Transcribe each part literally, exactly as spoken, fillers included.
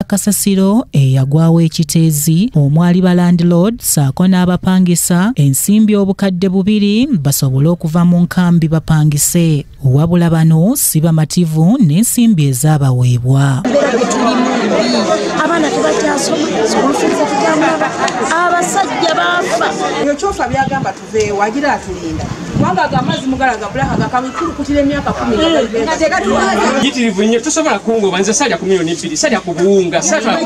Kasasiro eyagwawo ekiteezi omwali ba landlord saako n'abapangisa ensimbi obukadde bubiri basobole okuva mu nkambi bapangise wabula bano si bamativu n'ensimbi ezaabaweebwa. Abaana tebakyasoma sikulifiza kugamba abasajja baafa ebyo kyofa byagamba tuveewo wagira atulinda kubanga ag'amazzi mugalaga bulaka gakamikukutira emyaka kumi yitirivu nnyo tosobola kungoba nze salya ku miliyoni bbiri salya ku buwunga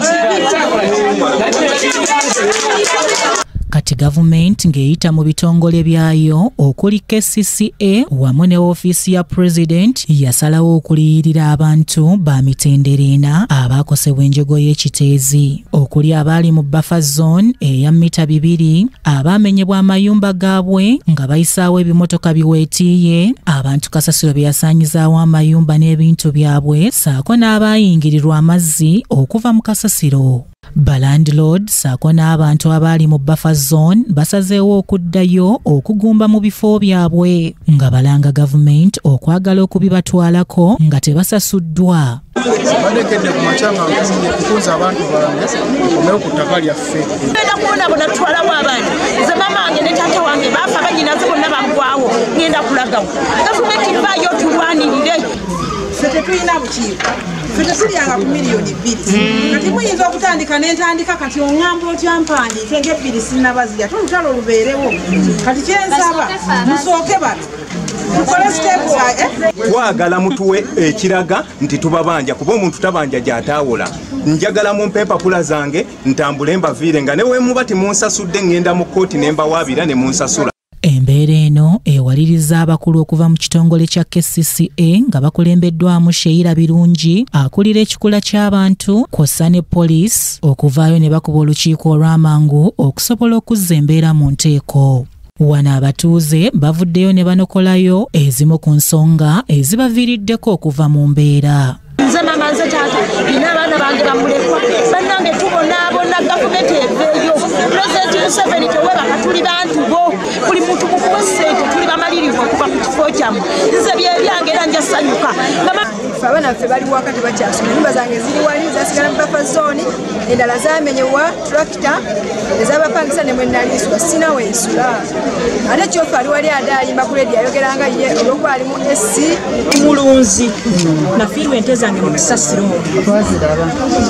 kati gavumenti ng'eyita mu bitongole byayo okuli K C C A wamu ne ofiisi ya President yasalawo okuliyirira abantu ba mitendera ena abaakosebwa enjego y'ekiteezi okuli abaali mu buffer zone eya mita bibiri abaamenyebwa amayumba gaabwe nga bayisaawo ebimotoka biweetiiye abantu Kasasiro bye yasaanyizaawo amayumba n'ebintu byabwe saako n'abaayingirirwa amazzi okuva mu Kasasiro. Balandlord saako n'abantu abaali mu buffer zone basazeewo okuddayo okugumba mu bifo byabwe nga balanga gavumenti okwagala okubibatwalako nga tebasasuddwa. Badekedde ku makyanga okukunza abantu bange omeyo ku ttaka lyaffe. Ngenda kuwona bona tutwalawo abaana nze mama wange ne taata wange baafa banyinaze bonna baggwawo ngenda kulagawo gavumenti vaayo tulwanirire. Ffe tetulina bukiiko ffe tetulyanga ku miliyoni bbiri kati muyinza okutandika n'entandika kati oŋŋamba otya mpandiike ng'ebbiri sinnabazirya tolutalo lubeerewo kati kyensaba musooke bano tukole siteepu twagala mutuwe ekiraga nti tubabanja kuba omuntu tabanja gy'ataawola njagala mu mpepapula zange ntambule mbaviire nga ne we muba timunsasudde ngenda mu kkooti ne mbawaabira ne munsasula. Embeera eno ewaliriza abakulu okuva mu kitongole kya K C C A nga bakulembeddwamu Sheira Birungi akulira ekikula ky'abantu kw'ossa ne poliisi okuvaayo ne bakuba olukiiko olw'amangu okusobola okuzza embeera mu nteeko. Wano abatuuze bavuddeyo ne banokolayo ezimu ku nsonga ezibaviiriddeko okuva mu mbeera. Nze mama nze taata nina abaana bange bamulekwa bannange tubonaabona gavumenti eveeyo pulezidenti Museveni tewebaka tuli bantu bo buli muntu mukuba ssente tuli bamalirivu okuva ku kifo kyammwe nze byebyange era njasanyuka ffe abaana ffe bali waka tebakyasoma ennyumba zange ziri wali zasigala mu buffer zone endala zamenyebwa tulakita ezabapangisa ne mwenaliisula sina weensula ate kyofa ali wali ade alimba ku ledi ayogeranga ye olwokuba ali mu esi mulunzi nafiirwa ente zange mu Kasasiro twaziraba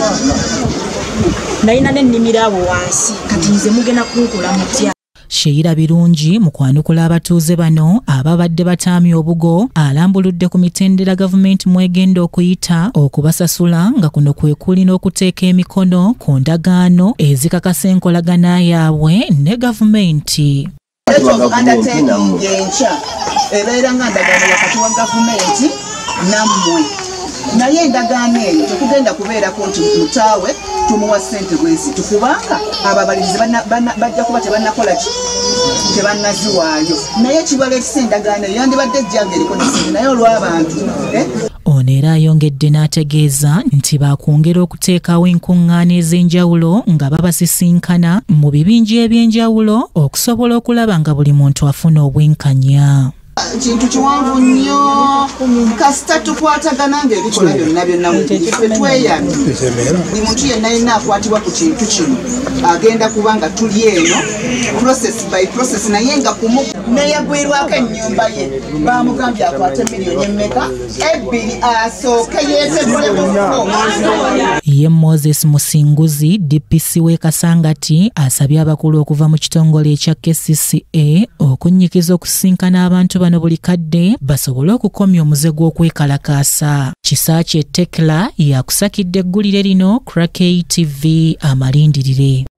nalina n'ennimiro awo wansi kati nze mugenda kunkola mutya. Sheira Birungi mu kwanukula abatuuze bano ababadde bataamya obugo alambuludde ku mitendera gavumenti mwegenda okuyita okubasasula nga kuno kwe kuli n'okuteeka emikono ku ndagaano ezikakasa enkolagana yaabwe ne gavumenti. Ebeera nga ndagaano wakati wa gavumenti nammwe naye endagaano eyo tekugenda kubeerako nti mutaawe tumuwa ssente bwezi tukubanga ababalirizi bajja kuba tebannakola ki tebannaziwaayo naye kibaleetisa endagaano eyo yandibadde ejjanga eriko nesente naye olw'abantu. Ono era ayongedde n'ategeeza nti baakwongera okuteekawo enkuŋŋaana ez'enjawulo nga babasisinkana mu bibinja eby'enjawulo okusobola okulaba nga buli muntu afuna obwenkanya. Kintu kiwanvu nnyo kasita tukwatagana ng'ebikola byonna byonna ffe tweyamye buli muntu yenna yenna akwatibwa ku kintu kino agenda kuba nga tuli eno process by process naye nga kumu neyagwirwako ennyumba ye bamugambye akwate miliyoni emmeka ebbiri asooke yeetegulemu. Ye Moses Musinguzi D P C w'e Kasangati asabye abakulu okuva mu kitongole ekya K C C A okunnyikiza okusinkana abantu bano buli kadde basobole okukomya omuze gw'okwekalakaasa. KISAKYE TECLA yakusakidde eggulire lino K T V amalindirire.